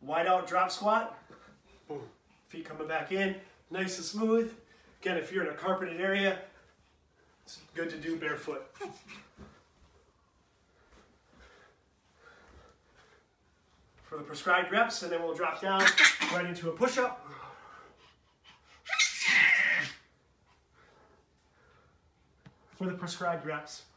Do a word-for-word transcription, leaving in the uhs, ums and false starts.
Wide out drop squat. Boom. Feet coming back in, nice and smooth. Again, if you're in a carpeted area, it's good to do barefoot. For the prescribed reps, and then we'll drop down right into a push-up. For the prescribed reps.